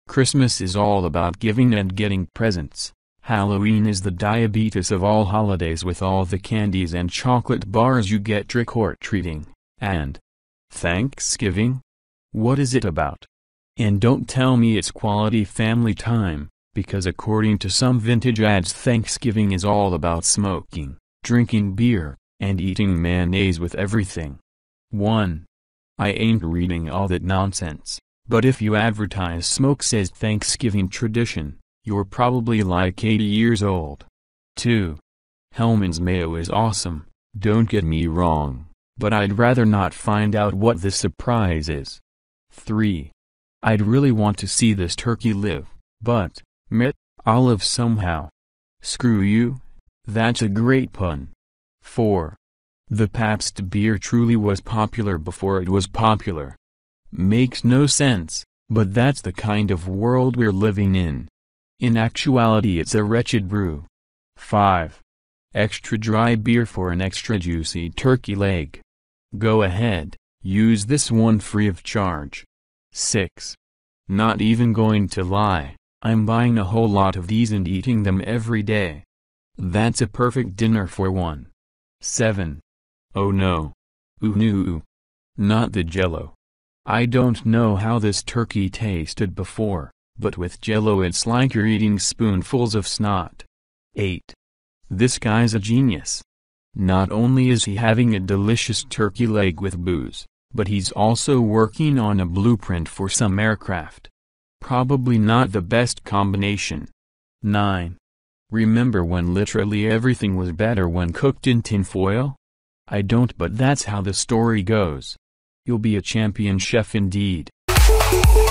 Christmas is all about giving and getting presents. Halloween is the diabetes of all holidays with all the candies and chocolate bars you get trick-or-treating. And Thanksgiving? What is it about? And don't tell me it's quality family time, because according to some vintage ads Thanksgiving is all about smoking, drinking beer, and eating mayonnaise with everything. 1. I ain't reading all that nonsense, but if you advertise smoke says Thanksgiving tradition, you're probably like 80 years old. 2. Hellmann's mayo is awesome, don't get me wrong, but I'd rather not find out what the surprise is. 3. I'd really want to see this turkey live, but, I'll live somehow. Screw you. That's a great pun. 4. The Pabst beer truly was popular before it was popular. Makes no sense, but that's the kind of world we're living in. In actuality it's a wretched brew. 5. Extra dry beer for an extra juicy turkey leg. Go ahead, use this one free of charge. 6. Not even going to lie, I'm buying a whole lot of these and eating them every day. That's a perfect dinner for one. 7. Oh no. Ooh no. Not the Jell-O. I don't know how this turkey tasted before, but with Jell-O it's like you're eating spoonfuls of snot. 8. This guy's a genius. Not only is he having a delicious turkey leg with booze, but he's also working on a blueprint for some aircraft. Probably not the best combination. 9. Remember when literally everything was better when cooked in tinfoil? I don't, but that's how the story goes. You'll be a champion chef indeed.